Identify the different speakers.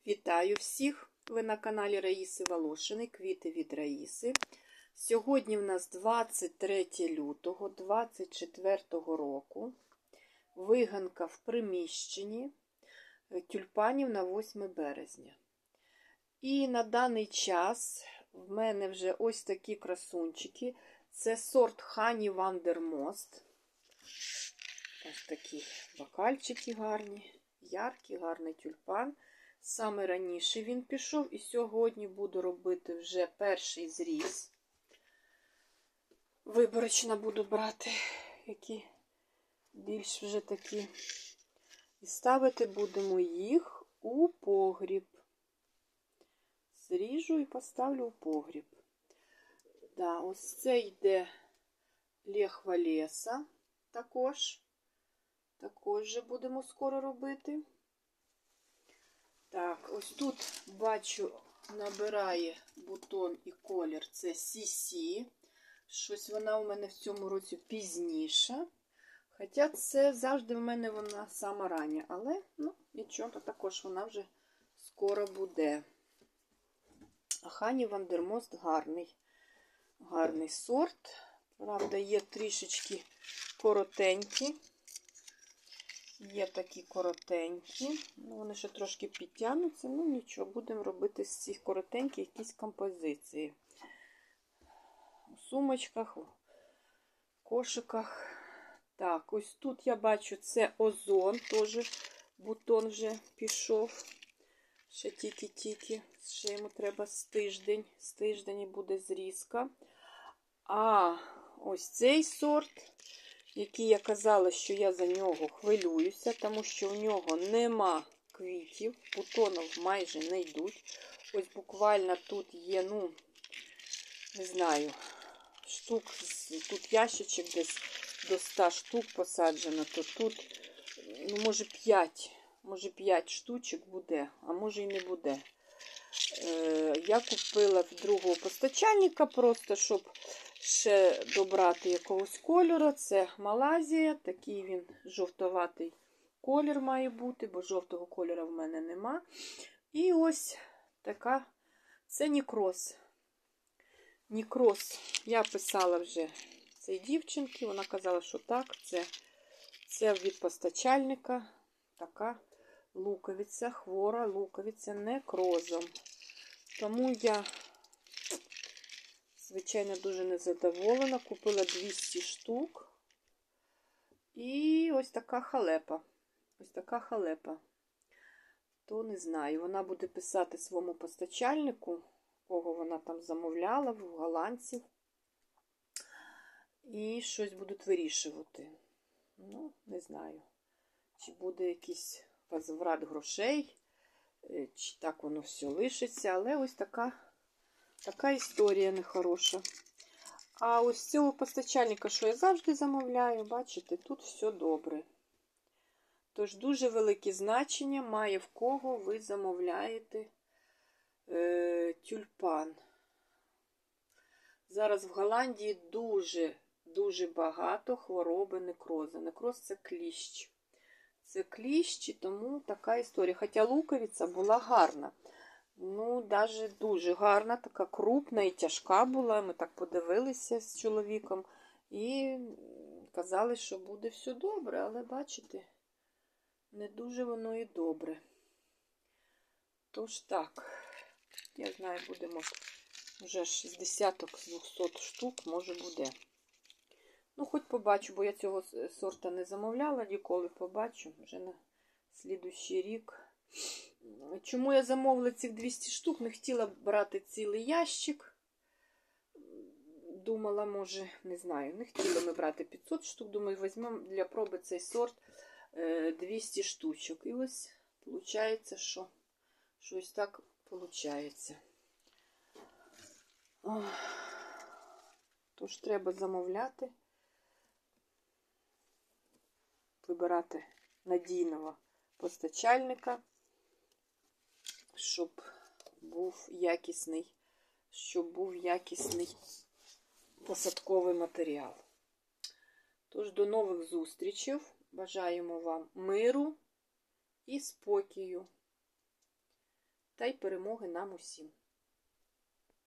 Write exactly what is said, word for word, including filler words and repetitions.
Speaker 1: Вітаю всіх! Ви на каналі Раїси Волошиної, квіти від Раїси. Сьогодні в нас двадцять третє лютого двадцять четвертого року. Виганка в приміщенні тюльпанів на восьме березня. І на даний час в мене вже ось такі красунчики. Це сорт Honey Wandermost. Ось такі бокальчики гарні, яркі, гарний тюльпан. Саме раніше він пішов, і сьогодні буду робити вже перший зріз. Виборочно буду брати, які більш вже такі. І ставити будемо їх у погріб. Зріжу і поставлю у погріб. Да, ось це йде Лех Валеса також. Також вже будемо скоро робити. Так, ось тут, бачу, набирає бутон і колір. Це Сі Сі. Щось вона у мене в цьому році пізніша. Хоча це завжди в мене вона сама рання. Але, ну, нічого, то також вона вже скоро буде. А Honey Wandermost гарний. Гарний сорт. Правда, є трішечки коротенькі. Є такі коротенькі, ну, вони ще трошки підтягнуться, ну нічого, будемо робити з цих коротеньких якісь композиції. У сумочках, у кошиках. Так, ось тут я бачу, це озон, теж бутон вже пішов. Ще тільки-тільки, ще йому треба з тиждень, з тиждень буде зрізка. А ось цей сорт, який я казала, що я за нього хвилююся, тому що в нього нема квітів, бутонів майже не йдуть. Ось буквально тут є, ну, не знаю, штук, тут ящичок десь до ста штук посаджено, то тут, ну, може п'ять, може п'ять штучок буде, а може і не буде. Е, я купила в другого постачальника просто, щоб ще добрати якогось кольору. Це Малайзія, такий він жовтоватий колір має бути, бо жовтого кольору в мене нема. І ось така, це Нікрос. Нікрос, я писала вже цій дівчинці, вона казала, що так, це, це від постачальника, така луковиця, хвора луковиця некрозом. Тому я, звичайно, дуже незадоволена. Купила двісті штук. І ось така халепа. Ось така халепа. То не знаю. Вона буде писати своєму постачальнику, кого вона там замовляла, в голландців. І щось будуть вирішувати. Ну, не знаю. Чи буде якийсь возврат грошей, чи так воно все лишиться. Але ось така Така історія нехороша. А ось цього постачальника, що я завжди замовляю, бачите, тут все добре. Тож дуже велике значення має, в кого ви замовляєте е, тюльпан. Зараз в Голландії дуже-дуже багато хвороби некроза. Некроз – це кліщ. Це кліщ, тому така історія. Хоча луковиця була гарна. Ну, даже дуже гарна, така крупна і тяжка була. Ми так подивилися з чоловіком і казали, що буде все добре, але бачите, не дуже воно і добре. Тож так, я знаю, будемо вже з десяток, з двохсот штук, може буде. Ну, хоч побачу, бо я цього сорта не замовляла ніколи, побачу вже на слідуючий рік. Чому я замовила цих двісті штук? Не хотіла брати цілий ящик. Думала, може, не знаю, не хотіла ми брати п'ятсот штук. Думаю, візьмемо для проби цей сорт двісті штучок. І ось виходить, що щось так виходить. Тож треба замовляти, вибирати надійного постачальника, щоб був якісний, щоб був якісний посадковий матеріал. Тож до нових зустрічей. Бажаємо вам миру і спокою. та й перемоги нам усім.